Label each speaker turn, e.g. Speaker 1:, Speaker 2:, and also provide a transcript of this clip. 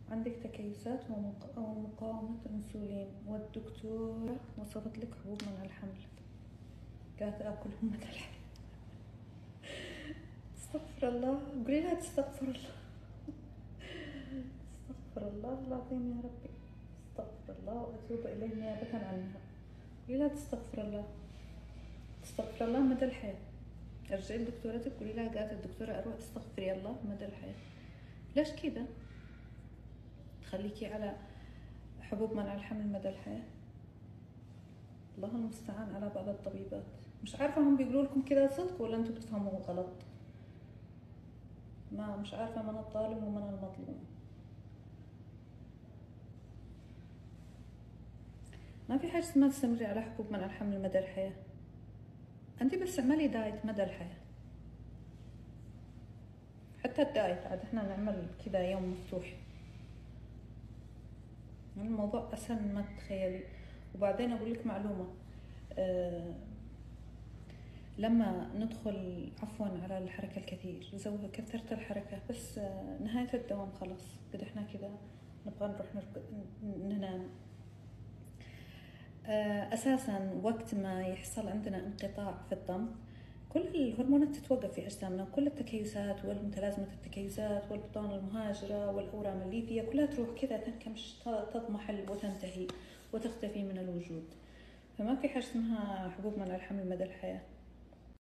Speaker 1: عندك تكيسات ومقاومة أنسولين، والدكتورة وصفت لك حبوب منع الحمل، قالت آكلهم مدى الحياة. استغفر الله، قولي لها تستغفر الله. استغفر الله العظيم يا ربي، استغفر الله وأتوب إليه نيابة عنها. قولي لها تستغفر الله، تستغفر الله مدى الحياة. ارجعي لدكتورتك قولي لها قالت الدكتورة أروح تستغفري الله مدى الحياة. ليش كذا تخليكي على حبوب منع الحمل مدى الحياة؟ الله المستعان على بعض الطبيبات. مش عارفة هم بيقولوا لكم كذا صدق ولا انتم بتفهموا غلط؟ ما مش عارفة من الظالم ومن المظلوم. ما في حاجة اسمها تستمري على حبوب منع الحمل مدى الحياة. انت بس اعملي دايت مدى الحياة. حتى الدايت عاد احنا نعمل كذا يوم مفتوح. الموضوع اسهل مما تتخيلي. وبعدين اقول لك معلومة، لما ندخل عفوا على الحركة الكثير، كثرت الحركة بس نهاية الدوام خلاص، قد احنا كذا نبغى نروح ننام. أساسا وقت ما يحصل عندنا انقطاع في الدم كل الهرمونات تتوقف في أجسامنا، وكل التكيسات والمتلازمة التكيسات والبطانة المهاجرة والأورام الليفية كلها تروح كذا تنكمش، تضمحل وتنتهي وتختفي من الوجود. فما في حاجة اسمها حبوب منع الحمل مدى الحياة.